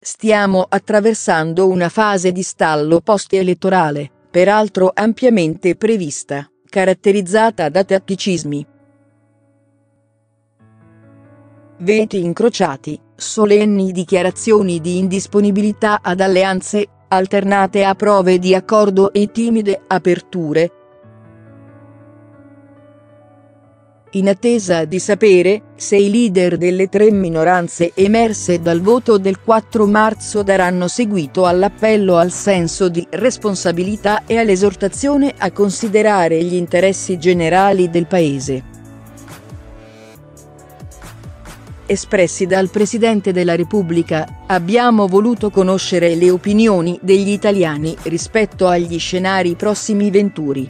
stiamo attraversando una fase di stallo post-elettorale, peraltro ampiamente prevista, caratterizzata da tatticismi, veti incrociati, solenni dichiarazioni di indisponibilità ad alleanze, alternate a prove di accordo e timide aperture. In attesa di sapere se i leader delle tre minoranze emerse dal voto del 4 marzo daranno seguito all'appello al senso di responsabilità e all'esortazione a considerare gli interessi generali del Paese espressi dal Presidente della Repubblica, abbiamo voluto conoscere le opinioni degli italiani rispetto agli scenari prossimi venturi.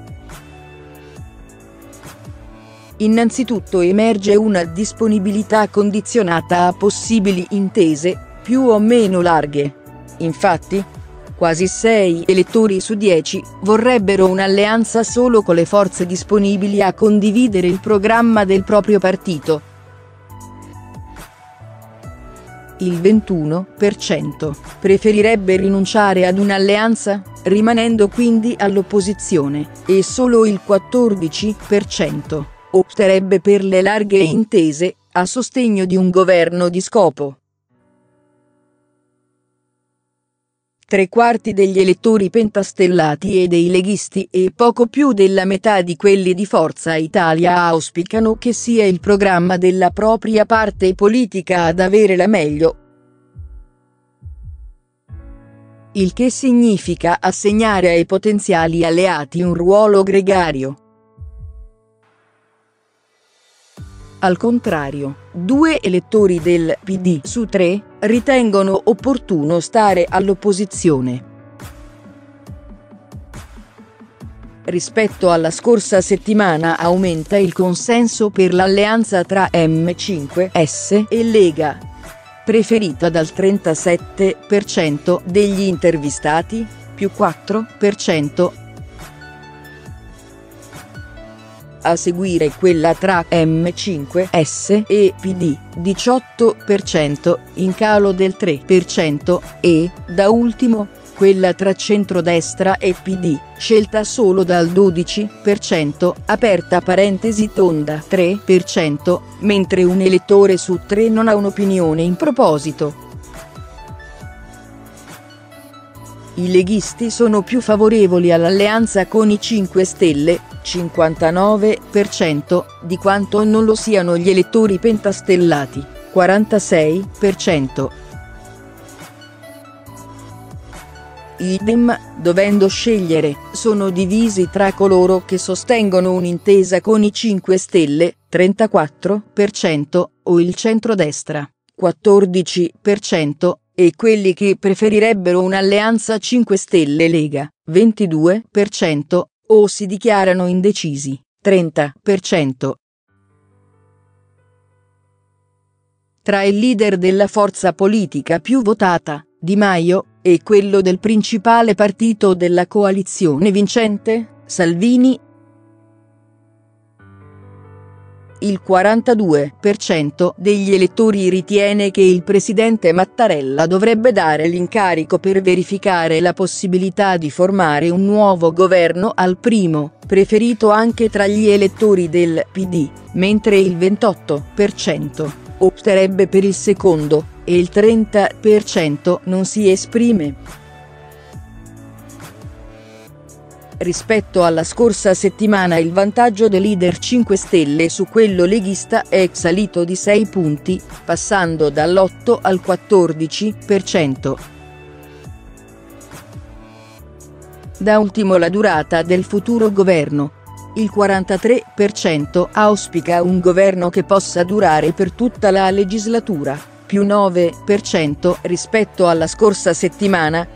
Innanzitutto emerge una disponibilità condizionata a possibili intese, più o meno larghe. Infatti, quasi 6 elettori su 10 vorrebbero un'alleanza solo con le forze disponibili a condividere il programma del proprio partito. Il 21% preferirebbe rinunciare ad un'alleanza, rimanendo quindi all'opposizione, e solo il 14% opterebbe per le larghe intese, a sostegno di un governo di scopo. 3/4 degli elettori pentastellati e dei leghisti e poco più della metà di quelli di Forza Italia auspicano che sia il programma della propria parte politica ad avere la meglio. Il che significa assegnare ai potenziali alleati un ruolo gregario. Al contrario, 2 elettori del PD su 3 ritengono opportuno stare all'opposizione. Rispetto alla scorsa settimana aumenta il consenso per l'alleanza tra M5S e Lega, preferita dal 37% degli intervistati, più 4%. A seguire quella tra M5S e PD, 18%, in calo del 3%, e, da ultimo, quella tra centrodestra e PD, scelta solo dal 12%, aperta parentesi tonda 3%, mentre un elettore su 3 non ha un'opinione in proposito. I leghisti sono più favorevoli all'alleanza con i 5 Stelle, 59%, di quanto non lo siano gli elettori pentastellati, 46%. Idem, dovendo scegliere, sono divisi tra coloro che sostengono un'intesa con i 5 Stelle, 34%, o il centrodestra, 14%, e quelli che preferirebbero un'alleanza 5 Stelle-Lega, 22%, o si dichiarano indecisi, 30%. Tra il leader della forza politica più votata, Di Maio, e quello del principale partito della coalizione vincente, Salvini, il 42% degli elettori ritiene che il presidente Mattarella dovrebbe dare l'incarico per verificare la possibilità di formare un nuovo governo al primo, preferito anche tra gli elettori del PD, mentre il 28% opterebbe per il secondo, e il 30% non si esprime. Rispetto alla scorsa settimana il vantaggio del leader 5 Stelle su quello leghista è salito di 6 punti, passando dall'8 al 14%. Da ultimo la durata del futuro governo. Il 43% auspica un governo che possa durare per tutta la legislatura, più 9% rispetto alla scorsa settimana.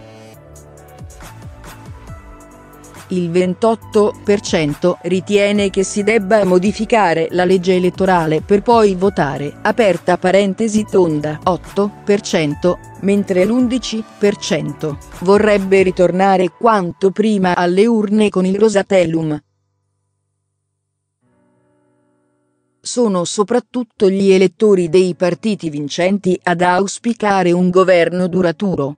Il 28% ritiene che si debba modificare la legge elettorale per poi votare, aperta parentesi tonda 8%, mentre l'11% vorrebbe ritornare quanto prima alle urne con il Rosatellum. sono soprattutto gli elettori dei partiti vincenti ad auspicare un governo duraturo.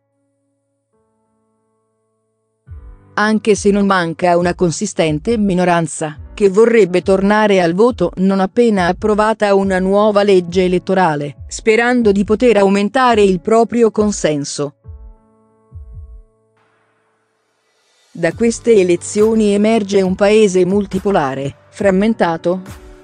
Anche se non manca una consistente minoranza, che vorrebbe tornare al voto non appena approvata una nuova legge elettorale, sperando di poter aumentare il proprio consenso. Da queste elezioni emerge un paese multipolare, frammentato.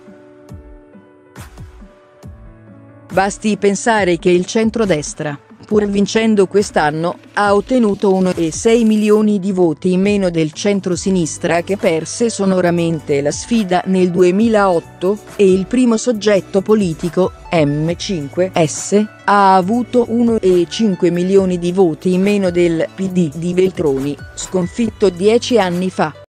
Basti pensare che il centrodestra, pur vincendo quest'anno, ha ottenuto 1,6 milioni di voti in meno del centrosinistra che perse sonoramente la sfida nel 2008, e il primo soggetto politico, M5S, ha avuto 1,5 milioni di voti in meno del PD di Veltroni, sconfitto 10 anni fa.